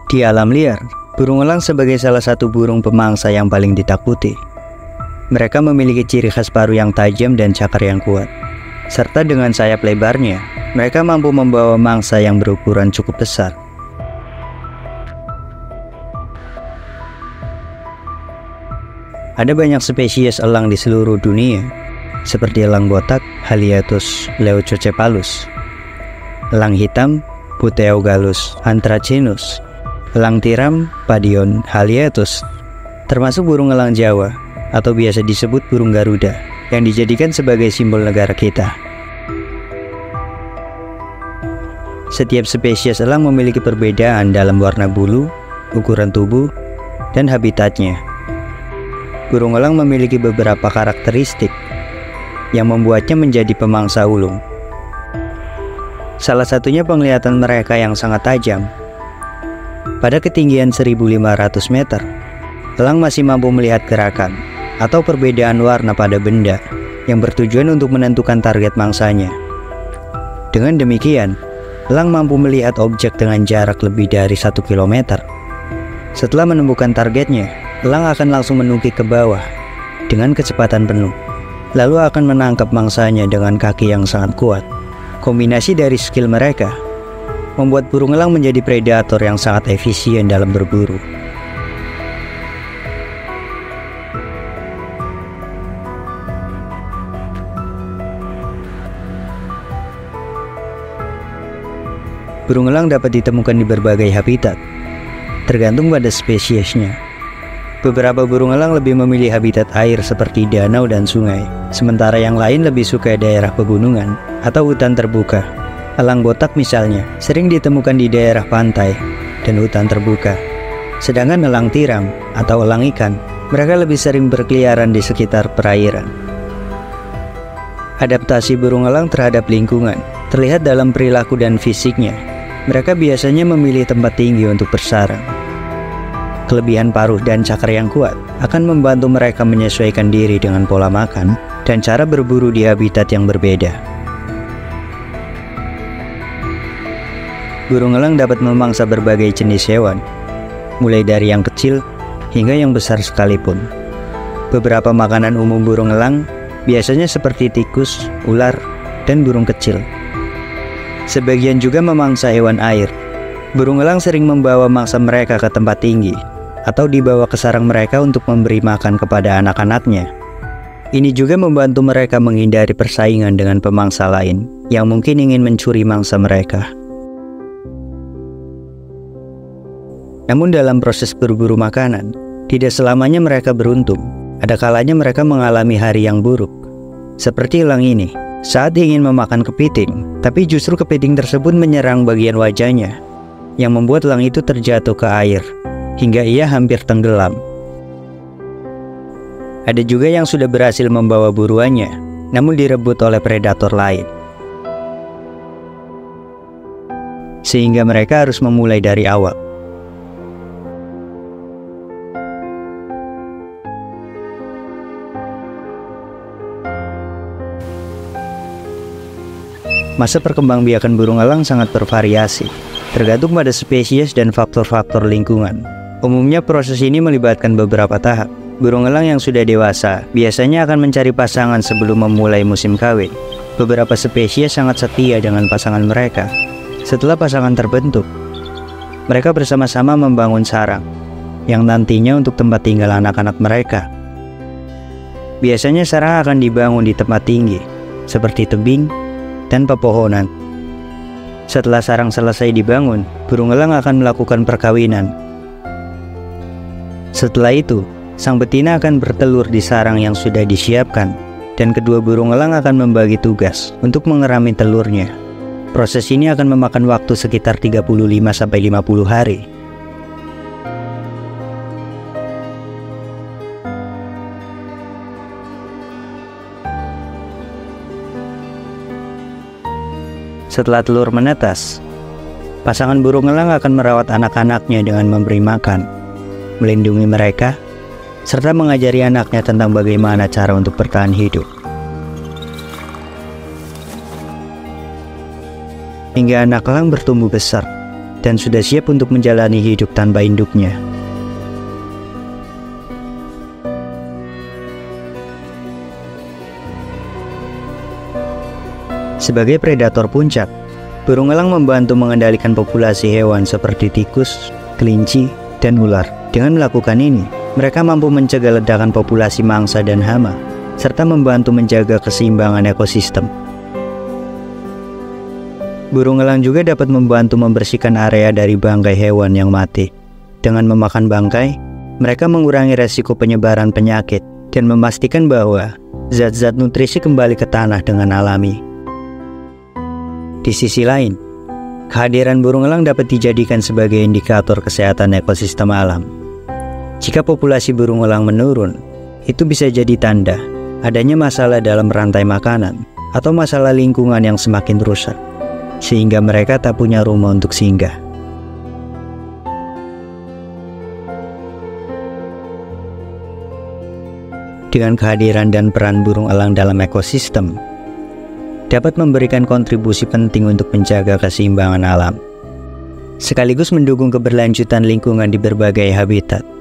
Di alam liar, burung elang sebagai salah satu burung pemangsa yang paling ditakuti. Mereka memiliki ciri khas paruh yang tajam dan cakar yang kuat. Serta dengan sayap lebarnya, mereka mampu membawa mangsa yang berukuran cukup besar. Ada banyak spesies elang di seluruh dunia, seperti elang botak, Haliaetus leucocephalus, elang hitam, Buteogallus anthracynus, elang tiram, Padion haliaetus, termasuk burung elang Jawa atau biasa disebut burung Garuda yang dijadikan sebagai simbol negara kita. Setiap spesies elang memiliki perbedaan dalam warna bulu, ukuran tubuh, dan habitatnya. Burung elang memiliki beberapa karakteristik yang membuatnya menjadi pemangsa ulung. Salah satunya penglihatan mereka yang sangat tajam. Pada ketinggian 1.500 meter, elang masih mampu melihat gerakan atau perbedaan warna pada benda yang bertujuan untuk menentukan target mangsanya. Dengan demikian, elang mampu melihat objek dengan jarak lebih dari 1 km. Setelah menemukan targetnya, elang akan langsung menukik ke bawah dengan kecepatan penuh, lalu akan menangkap mangsanya dengan kaki yang sangat kuat. Kombinasi dari skill mereka membuat burung elang menjadi predator yang sangat efisien dalam berburu. Burung elang dapat ditemukan di berbagai habitat, tergantung pada spesiesnya. Beberapa burung elang lebih memilih habitat air seperti danau dan sungai, sementara yang lain lebih suka daerah pegunungan atau hutan terbuka. Elang botak misalnya sering ditemukan di daerah pantai dan hutan terbuka. Sedangkan elang tiram atau elang ikan, mereka lebih sering berkeliaran di sekitar perairan. Adaptasi burung elang terhadap lingkungan terlihat dalam perilaku dan fisiknya. Mereka biasanya memilih tempat tinggi untuk bersarang. Kelebihan paruh dan cakar yang kuat akan membantu mereka menyesuaikan diri dengan pola makan dan cara berburu di habitat yang berbeda. Burung elang dapat memangsa berbagai jenis hewan, mulai dari yang kecil hingga yang besar sekalipun. Beberapa makanan umum burung elang biasanya seperti tikus, ular, dan burung kecil. Sebagian juga memangsa hewan air. Burung elang sering membawa mangsa mereka ke tempat tinggi atau dibawa ke sarang mereka untuk memberi makan kepada anak-anaknya. Ini juga membantu mereka menghindari persaingan dengan pemangsa lain yang mungkin ingin mencuri mangsa mereka. Namun dalam proses berburu makanan, tidak selamanya mereka beruntung. Ada kalanya mereka mengalami hari yang buruk. Seperti elang ini, saat ingin memakan kepiting, tapi justru kepiting tersebut menyerang bagian wajahnya, yang membuat elang itu terjatuh ke air, hingga ia hampir tenggelam. Ada juga yang sudah berhasil membawa buruannya, namun direbut oleh predator lain. Sehingga mereka harus memulai dari awal. Masa perkembangbiakan burung elang sangat bervariasi, tergantung pada spesies dan faktor-faktor lingkungan. Umumnya proses ini melibatkan beberapa tahap. Burung elang yang sudah dewasa biasanya akan mencari pasangan sebelum memulai musim kawin. Beberapa spesies sangat setia dengan pasangan mereka. Setelah pasangan terbentuk, mereka bersama-sama membangun sarang, yang nantinya untuk tempat tinggal anak-anak mereka. Biasanya sarang akan dibangun di tempat tinggi, seperti tebing dan pepohonan. Setelah sarang selesai dibangun, burung elang akan melakukan perkawinan. Setelah itu, sang betina akan bertelur di sarang yang sudah disiapkan, dan kedua burung elang akan membagi tugas untuk mengerami telurnya. Proses ini akan memakan waktu sekitar 35-50 hari. Setelah telur menetas, pasangan burung elang akan merawat anak-anaknya dengan memberi makan, melindungi mereka, serta mengajari anaknya tentang bagaimana cara untuk bertahan hidup. Hingga anak elang bertumbuh besar, dan sudah siap untuk menjalani hidup tanpa induknya. Sebagai predator puncak, burung elang membantu mengendalikan populasi hewan seperti tikus, kelinci, dan ular. Dengan melakukan ini, mereka mampu mencegah ledakan populasi mangsa dan hama, serta membantu menjaga keseimbangan ekosistem. Burung elang juga dapat membantu membersihkan area dari bangkai hewan yang mati. Dengan memakan bangkai, mereka mengurangi resiko penyebaran penyakit dan memastikan bahwa zat-zat nutrisi kembali ke tanah dengan alami. Di sisi lain, kehadiran burung elang dapat dijadikan sebagai indikator kesehatan ekosistem alam. Jika populasi burung elang menurun, itu bisa jadi tanda adanya masalah dalam rantai makanan atau masalah lingkungan yang semakin rusak, sehingga mereka tak punya rumah untuk singgah. Dengan kehadiran dan peran burung elang dalam ekosistem, dapat memberikan kontribusi penting untuk menjaga keseimbangan alam, sekaligus mendukung keberlanjutan lingkungan di berbagai habitat.